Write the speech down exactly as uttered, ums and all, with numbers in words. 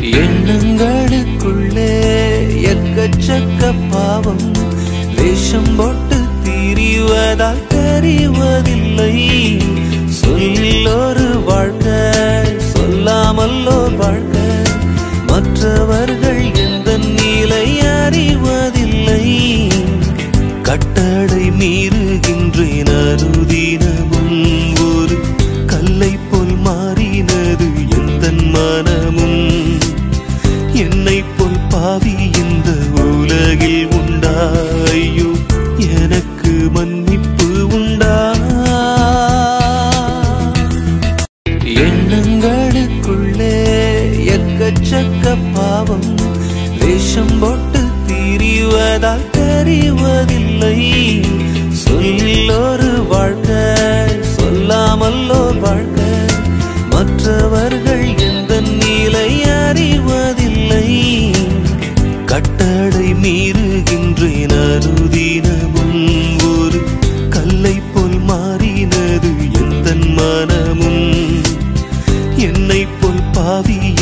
எண்ணங்களுக்குள்ளே எக்கச்சக்க பாவம் வேஷம் போட்டு திரிவதால் தெரிவதில்லை. சொல்லில் ஒரு வாழ்க்கை சொல்லாமல் ஒரு வாழ்க்கை மற்றவர்கள் எந்த நிலை அறிவதில்லை. கட்டளை மீறுகின்றேன் அனுதினமும் ஒரு கல்லை போல் மாறினது எந்த மனமும். என்னை போல் பாவி இந்த உலகில் உண்டா? ஐயோ எனக்கு மன்னிப்பு உண்டா? எண்ணங்களுக்குள்ளே எக்கச்சக்க பாவம் வேஷம் போட்டு திரிவதால் தெரிவதில்லை. சொல்லில் ஒரு வாழ்க்கை சொல்லாமல் ஒரு வாழ்க்கை மற்றவர்கள் எந்த நிலை அறிவதில்லை. கட்டளை மீறுகின்றேன் அனுதினமும் ஒரு கல்லை போல் மாறினது எந்த மனமும். என்னை போல் பாவி